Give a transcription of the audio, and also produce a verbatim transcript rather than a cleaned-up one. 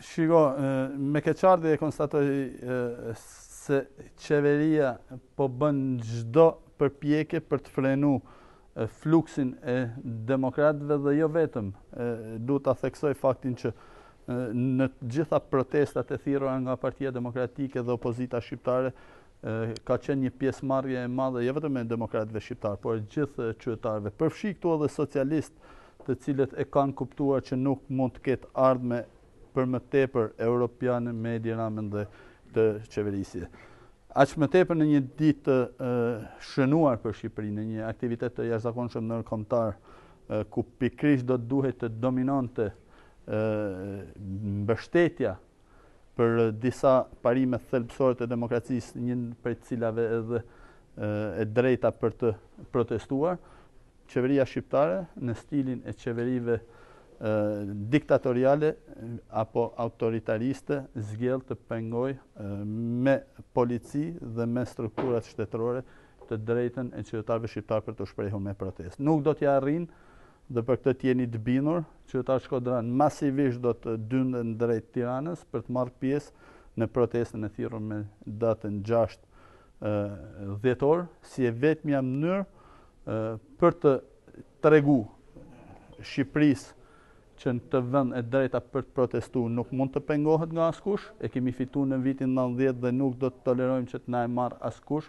Shiko, me keqardhje e konstatoj se qeveria po bën çdo përpjekje për të frenu fluksin e demokratëve dhe jo vetëm. Duhet ta theksoj faktin që në të gjitha protestat e thirrura nga Partia Demokratike dhe opozita shqiptare ka qenë një pjesëmarrje e madhe jo vetëm e demokratëve shqiptar, por gjithë qytetarëve. Përfshi këtu edhe socialistë, të cilët e kanë kuptuar që nuk mund të ketë ardhme për më tepër europiane me Edi Ramën dhe të qeverisje. Aq më tepër në një ditë të shënuar për Shqipërinë, në një aktivitet të jashtëzakonshëm ndërkombëtar, ku pikërisht do të duhet të dominonte mbështetja për disa parime thelbësore të demokracisë, një prej të cilave edhe e drejta për të protestuar, qeveria shqiptare në stilin e qeverive diktatoriale apo autoritariste zgjedh të pengoj me polici dhe me strukturat shtetërore të drejtën e qytetarëve shqiptar për të shprehur me protestë. Nuk do t'ja arrin dhe për këtë t'jeni të bindur, qytetarët shkodran masivisht do të dynden drejt Tiranës për të marrë pjesë në protestën e thirrur me datën gjashtë dhjetor, si e vetmja mënyrë për të tregu Shqipërisë që në të vend e drejta për të protestuar nuk mund të pengohet nga askush, e kemi fituar në vitin nëntëdhjetë dhe nuk do të tolerojmë që të na e marr askush,